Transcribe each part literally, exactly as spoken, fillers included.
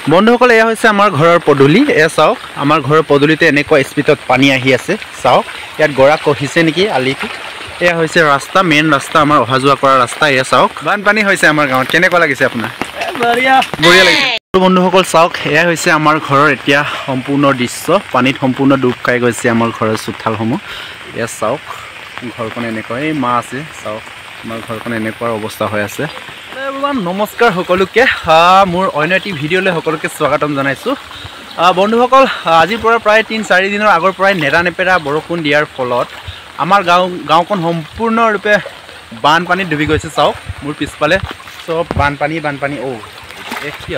বন্ধুসকল এয়া হৈছে আমাৰ ঘৰৰ পদূলি। এয়া চাওক আমাৰ ঘৰৰ পদূলিতে এনেকুৱা স্পীডত পানী আহি আছে। চাওক ইয়াত গৰা কহিছে নেকি আলিটো। এয়া হৈছে ৰাস্তা, মেইন ৰাস্তা, আমাৰ অহা যোৱা কৰা ৰাস্তা। এয়া চাওক বানপানী হৈছে আমাৰ গাঁৱত। কেনেকুৱা লাগিছে আপোনাৰ? বঢ়িয়া বঢ়িয়া লাগিছে। বন্ধুসকল চাওক এয়া হৈছে আমাৰ ঘৰৰ এতিয়া সম্পূৰ্ণ দৃশ্য। পানীত সম্পূৰ্ণ ডুব খাই গৈছে আমাৰ ঘৰৰ চোতালসমূহ। এয়া চাওক ঘৰখন এনেকুৱা, এই মা আছে চাওক আমাৰ ঘৰখন এনেকুৱা অৱস্থা হৈ আছে। নমস্কাৰ সকলোকে, মোৰ অন্য এটি ভিডিঅ'লৈ সকলোকে স্বাগতম জনাইছোঁ। বন্ধুসকল আজিৰ পৰা প্ৰায় তিনি চাৰি দিনৰ আগৰ পৰাই নেৰানেপেৰা বৰষুণ দিয়াৰ ফলত আমাৰ গাঁও গাঁওখন সম্পূৰ্ণৰূপে বানপানীত ডুবি গৈছে। চাওক মোৰ পিছফালে চব বানপানী বানপানী অ' এই কি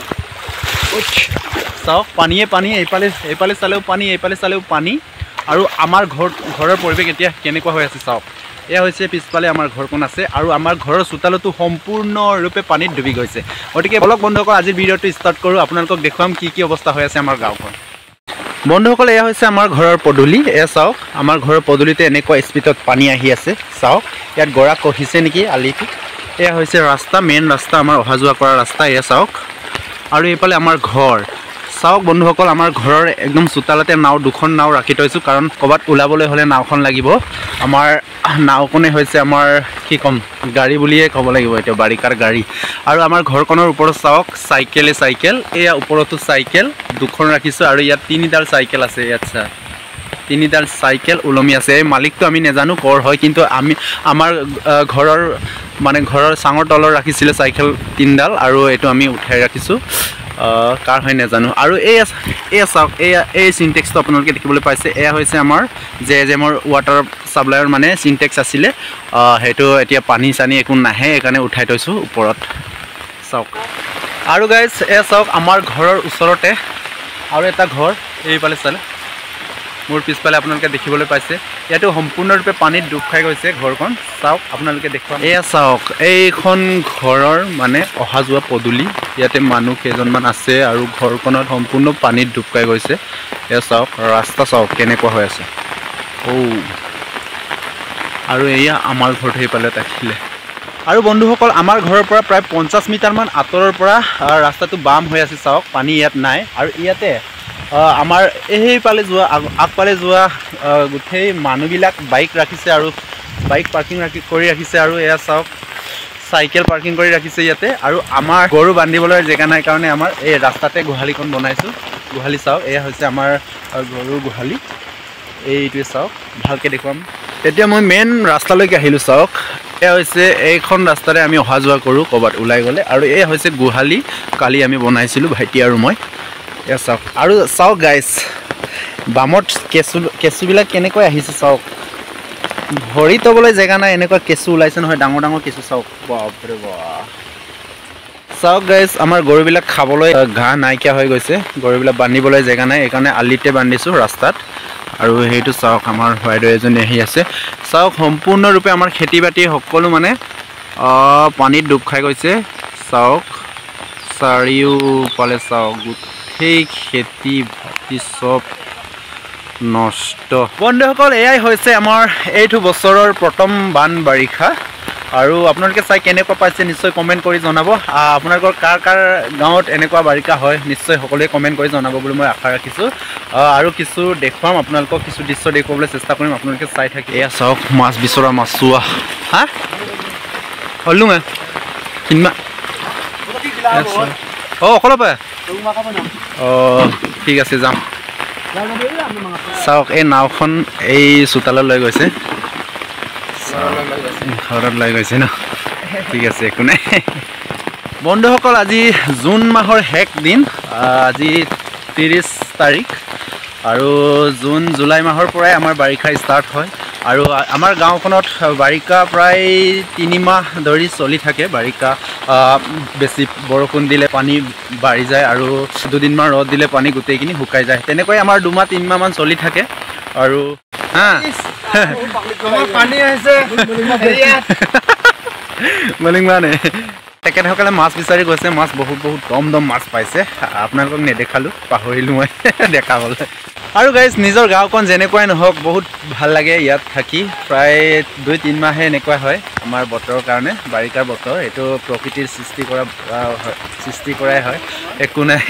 চাওক পানীয়ে পানী, এইফালে এইফালে চালেও পানী, এইফালে চালেও পানী। আৰু আমাৰ ঘৰ ঘৰৰ পৰিৱেশ এতিয়া কেনেকুৱা হৈ আছে চাওক। এয়া হৈছে পিছফালে আমাৰ ঘৰখন আছে আৰু আমাৰ ঘৰৰ চোতালতো সম্পূৰ্ণৰূপে পানীত ডুবি গৈছে। গতিকে বলক বন্ধুসকল আজিৰ ভিডিঅ'টো ষ্টাৰ্ট কৰোঁ, আপোনালোকক দেখুৱাম কি কি অৱস্থা হৈ আছে আমাৰ গাঁওখন। বন্ধুসকল এয়া হৈছে আমাৰ ঘৰৰ পদূলি। এয়া চাওক আমাৰ ঘৰৰ পদূলিতে এনেকুৱা স্পীডত পানী আহি আছে। চাওক ইয়াত গৰা কহিছে নেকি আলিটো। এয়া হৈছে ৰাস্তা, মেইন ৰাস্তা, আমাৰ অহা যোৱা কৰা ৰাস্তা। এয়া চাওক আৰু এইফালে আমাৰ ঘৰ। চাওক বন্ধুসকল আমাৰ ঘৰৰ একদম চোতালতে নাও, দুখন নাও ৰাখি থৈছোঁ, কাৰণ ক'ৰবাত ওলাবলৈ হ'লে নাওখন লাগিব। আমাৰ নাওখনে হৈছে আমাৰ কি ক'ম গাড়ী বুলিয়ে ক'ব লাগিব, এতিয়া বাৰিষাৰ গাড়ী। আৰু আমাৰ ঘৰখনৰ ওপৰত চাওক চাইকেলে চাইকেল, এয়া ওপৰতো চাইকেল দুখন ৰাখিছোঁ আৰু ইয়াত তিনিডাল চাইকেল আছে। ইয়াত চা তিনিডাল চাইকেল ওলমি আছে। এই মালিকটো আমি নাজানো ক'ৰ হয়, কিন্তু আমি আমাৰ ঘৰৰ মানে ঘৰৰ চাঙৰ তলত ৰাখিছিলে চাইকেল তিনিডাল আৰু এইটো আমি উঠাই ৰাখিছোঁ। কাৰ হয় নাজানো। আৰু এয়া এয়া চাওক এয়া এই চিনটেক্সটো আপোনালোকে দেখিবলৈ পাইছে। এয়া হৈছে আমাৰ জে জেমৰ ৱাটাৰ ছাপ্লাইৰ মানে চিনটেক্স আছিলে। সেইটো এতিয়া পানী চানী একো নাহে, সেইকাৰণে উঠাই থৈছোঁ ওপৰত। চাওক আৰু গাইজ এয়া চাওক আমাৰ ঘৰৰ ওচৰতে আৰু এটা ঘৰ, এইফালে চালে মোৰ পিছফালে আপোনালোকে দেখিবলৈ পাইছে। ইয়াতো সম্পূৰ্ণৰূপে পানীত ডুব খাই গৈছে ঘৰখন। চাওক আপোনালোকে দেখুৱাম। এয়া চাওক এইখন ঘৰৰ মানে অহা যোৱা পদূলি, ইয়াতে মানুহ কেইজনমান আছে আৰু ঘৰখনত সম্পূৰ্ণ পানীত ডুব খাই গৈছে। এয়া চাওক ৰাস্তা চাওক কেনেকুৱা হৈ আছে। অ' আৰু এয়া আমাৰ ঘৰত সেইফালে থাকিলে। আৰু বন্ধুসকল আমাৰ ঘৰৰ পৰা প্ৰায় পঞ্চাছ মিটাৰমান আঁতৰৰ পৰা ৰাস্তাটো বাম হৈ আছে। চাওক পানী ইয়াত নাই। আৰু ইয়াতে আমাৰ সেইফালে যোৱা আগফালে যোৱা গোটেই মানুহবিলাক বাইক ৰাখিছে আৰু বাইক পাৰ্কিং ৰাখি কৰি ৰাখিছে। আৰু এয়া চাওক চাইকেল পাৰ্কিং কৰি ৰাখিছে ইয়াতে। আৰু আমাৰ গৰু বান্ধিবলৈ জেগা নাই কাৰণে আমাৰ এই ৰাস্তাতে গোহালিখন বনাইছোঁ। গোহালি চাওক এয়া হৈছে আমাৰ গৰুৰ গোহালি। এইটোৱে চাওক ভালকৈ দেখুৱাম। এতিয়া মই মেইন ৰাস্তালৈকে আহিলোঁ। চাওক এয়া হৈছে এইখন ৰাস্তাৰে আমি অহা যোৱা কৰোঁ ক'ৰবাত ওলাই গ'লে। আৰু এয়া হৈছে গোহালি, কালি আমি বনাইছিলোঁ ভাইটি আৰু মই। এয়া চাওক আৰু চাওক গাইজ বামত কেঁচু কেঁচুবিলাক কেনেকৈ আহিছে চাওক। ভৰি থ'বলৈ জেগা নাই, এনেকুৱা কেঁচু ওলাইছে নহয়, ডাঙৰ ডাঙৰ কেঁচু। চাওক বাপৰে বাপ। চাওক গাইজ আমাৰ গৰুবিলাক খাবলৈ ঘাঁহ নাইকিয়া হৈ গৈছে, গৰুবিলাক বান্ধিবলৈ জেগা নাই, সেইকাৰণে আলিতে বান্ধিছোঁ ৰাস্তাত। আৰু সেইটো চাওক আমাৰ বাইদেউ এজনী আহি আছে। চাওক সম্পূৰ্ণৰূপে আমাৰ খেতি বাতি সকলো মানে পানীত ডুব খাই গৈছে। চাওক চাৰিওফালে চাওক গোটেই খেতি বাতি চব নষ্ট। বন্ধুসকল এয়াই হৈছে আমাৰ এইটো বছৰৰ প্ৰথম বান বাৰিষা। আৰু আপোনালোকে চাই কেনেকুৱা পাইছে নিশ্চয় কমেণ্ট কৰি জনাব। আপোনালোকৰ কাৰ কাৰ গাঁৱত এনেকুৱা বাৰিষা হয় নিশ্চয় সকলোৱে কমেণ্ট কৰি জনাব বুলি মই আশা ৰাখিছোঁ। আৰু কিছু দেখুৱাম আপোনালোকক, কিছু দৃশ্য দেখুৱাবলৈ চেষ্টা কৰিম, আপোনালোকে চাই থাকে। এয়া চাওক মাছ বিচৰা মাছুৱা হা হলো কিনমা অঁ অকলে পায়। অঁ ঠিক আছে যাম। চাওক এই নাওখন এই চোতালত লৈ গৈছে, ঘৰত লৈ গৈছে ন, ঠিক আছে একো নাই। বন্ধুসকল আজি জুন মাহৰ শেষ দিন, আজি ত্ৰিছ তাৰিখ। আৰু জুন জুলাই মাহৰ পৰাই আমাৰ বাৰিষা ষ্টাৰ্ট হয়। আৰু আমাৰ গাঁওখনত বাৰিষা প্ৰায় তিনিমাহ ধৰি চলি থাকে। বাৰিষা বেছি বৰষুণ দিলে পানী বাঢ়ি যায় আৰু দুদিনমান ৰ'দ দিলে পানী গোটেইখিনি শুকাই যায়। তেনেকৈ আমাৰ দুমাহ তিনিমাহমান চলি থাকে। আৰু হা পানী আহিছে মলিং মানে তেখেতসকলে মাছ বিচাৰি গৈছে মাছ বহুত বহুত দম দম মাছ পাইছে আপোনালোকক নেদেখালোঁ পাহৰিলোঁ মই দেখাবলৈ আৰু গাইজ নিজৰ গাঁওখন যেনেকুৱাই নহওক বহুত ভাল লাগে ইয়াত থাকি প্ৰায় দুই তিনি মাহে এনেকুৱা হয় আমাৰ বতৰৰ কাৰণে বাৰিষাৰ বতৰ এইটো প্ৰকৃতিৰ সৃষ্টি কৰা সৃষ্টি কৰাই হয় একো নাই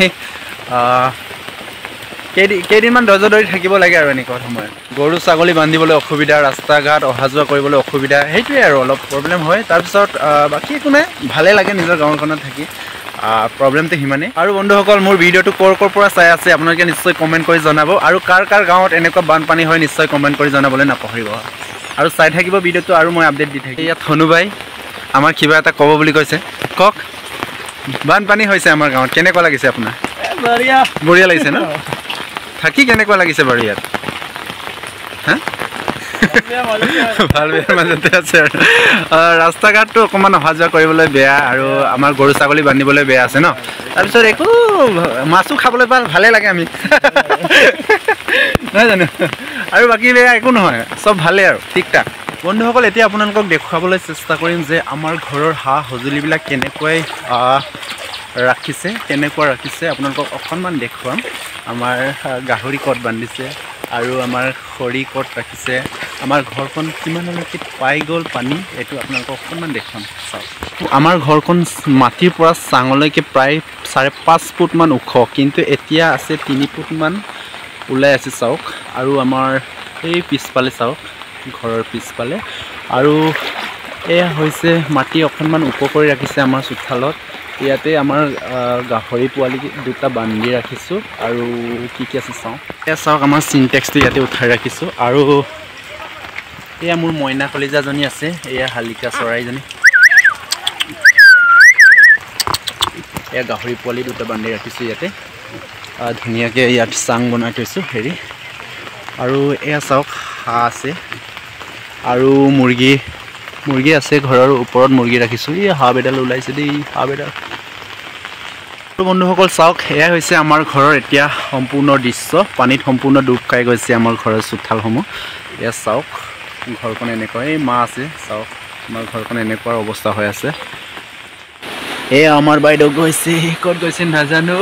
কেইদিন কেইদিনমান ধৈৰ্য ধৰি থাকিব লাগে আৰু এনেকুৱা সময়ত গৰু ছাগলী বান্ধিবলৈ অসুবিধা ৰাস্তা ঘাট অহা যোৱা কৰিবলৈ অসুবিধা সেইটোৱে আৰু অলপ প্ৰব্লেম হয় তাৰপিছত বাকী একো নাই ভালেই লাগে নিজৰ গাঁওখনত থাকি প্ৰব্লেমটো সিমানেই আৰু বন্ধুসকল মোৰ ভিডিঅ'টো ক'ৰ ক'ৰ পৰা চাই আছে আপোনালোকে নিশ্চয় কমেণ্ট কৰি জনাব আৰু কাৰ কাৰ গাঁৱত এনেকুৱা বানপানী হয় নিশ্চয় কমেণ্ট কৰি জনাবলৈ নাপাহৰিব আৰু চাই থাকিব ভিডিঅ'টো আৰু মই আপডেট দি থাকিম ইয়াত হনুবাই আমাৰ কিবা এটা ক'ব বুলি কৈছে কওক বানপানী হৈছে আমাৰ গাঁৱত কেনেকুৱা লাগিছে আপোনাৰ বঢ়িয়া বঢ়িয়া লাগিছে ন থাকি কেনেকুৱা লাগিছে বাৰু ইয়াত হা ভাল বেয়াৰ মাজতে আছে আৰু ৰাস্তা ঘাটটো অকণমান অহা যোৱা কৰিবলৈ বেয়া আৰু আমাৰ গৰু ছাগলী বান্ধিবলৈ বেয়া আছে ন তাৰপিছত একো মাছো খাবলৈ ভাল ভালেই লাগে আমি নহয় জানো আৰু বাকী বেয়া একো নহয় চব ভালেই আৰু ঠিক ঠাক বন্ধুসকল এতিয়া আপোনালোকক দেখুৱাবলৈ চেষ্টা কৰিম যে আমাৰ ঘৰৰ সা সঁজুলিবিলাক কেনেকৈ ৰাখিছে কেনেকুৱা ৰাখিছে আপোনালোকক অকণমান দেখুৱাম আমাৰ গাহৰি ক'ত বান্ধিছে আৰু আমাৰ খৰি ক'ত ৰাখিছে আমাৰ ঘৰখন কিমানলৈকে পাই গ'ল পানী এইটো আপোনালোকক অকণমান দেখুৱাম চাওক আমাৰ ঘৰখন মাটিৰ পৰা চাঙলৈকে প্ৰায় চাৰে পাঁচ ফুটমান ওখ কিন্তু এতিয়া আছে তিনি ফুটমান ওলাই আছে চাওক আৰু আমাৰ এই পিছফালে চাওক ঘৰৰ পিছফালে আৰু এয়া হৈছে মাটি অকণমান ওখ কৰি ৰাখিছে আমাৰ চোতালত ইয়াতে আমাৰ গাহৰি পোৱালি দুটা বান্ধি ৰাখিছোঁ আৰু কি কি আছে চাওঁ এয়া চাওক আমাৰ চিনটেক্সটো ইয়াতে উঠাই ৰাখিছোঁ আৰু এয়া মোৰ মইনা কলিজাজনী আছে এয়া শালিকা চৰাইজনী এয়া গাহৰি পোৱালি দুটা বান্ধি ৰাখিছোঁ ইয়াতে ধুনীয়াকৈ ইয়াত চাং বনাই থৈছোঁ হেৰি আৰু এয়া চাওক হাঁহ আছে আৰু মুৰ্গী মুৰ্গী আছে ঘৰৰ ওপৰত মুৰ্গী ৰাখিছোঁ এই হাঁহ এডাল ওলাইছে দেই হাঁহ এডাল বন্ধুসকল চাওক এয়া হৈছে আমাৰ ঘৰৰ এতিয়া সম্পূৰ্ণ দৃশ্য পানীত সম্পূৰ্ণ ডুব খাই গৈছে আমাৰ ঘৰৰ চোতালসমূহ এয়া চাওক ঘৰখন এনেকুৱা এই মা আছে চাওক আমাৰ ঘৰখন এনেকুৱা অৱস্থা হৈ আছে এই আমাৰ বাইদেউ গৈছে ক'ত গৈছে নাজানো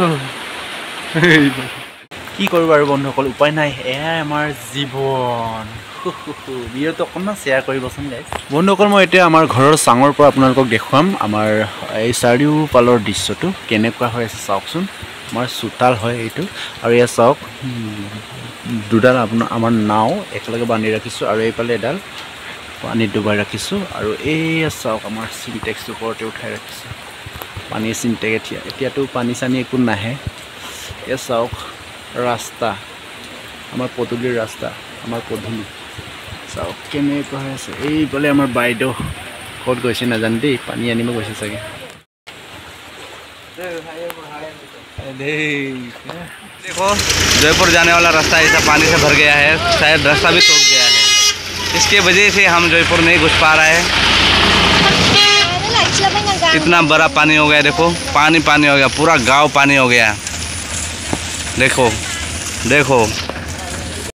কি কৰোঁ বাৰু বন্ধুসকল উপায় নাই এয়াই আমাৰ জীৱন ভিডিঅ'টো অকণমান শ্বেয়াৰ কৰিবচোন গাইজ বন্ধুসকল মই এতিয়া আমাৰ ঘৰৰ চাঙৰ পৰা আপোনালোকক দেখুৱাম আমাৰ এই চাৰিওফালৰ দৃশ্যটো কেনেকুৱা হৈ আছে চাওকচোন আমাৰ চোতাল হয় এইটো আৰু এয়া চাওক দুডাল আপোনাৰ আমাৰ নাও একেলগে বান্ধি ৰাখিছোঁ আৰু এইফালে এডাল পানীত ডুবাই ৰাখিছোঁ আৰু এয়া চাওক আমাৰ চিনটেক্সটো ওপৰতে উঠাই ৰাখিছোঁ পানীৰ চিনটেক্স এতিয়া এতিয়াতো পানী চানী একো নাহে এয়া চাওক ৰাস্তা আমাৰ পদূলিৰ ৰাস্তা আমাৰ পদূলি চাওক কেনেকুৱা হৈ আছে এইফালে আমাৰ বাইদেউ ক'ত গৈছে নাজানো দেই পানী আনিব গৈছে চাগে देखो जयपुर जाने वाला रास्ता ऐसा पानी से भर गया है शायद रास्ता भी टूट गया है इसके वजह से हम जयपुर नहीं घुस पा रहे हैं इतना बड़ा पानी हो गया देखो पानी पानी हो गया पूरा गांव पानी हो गया देखो देखो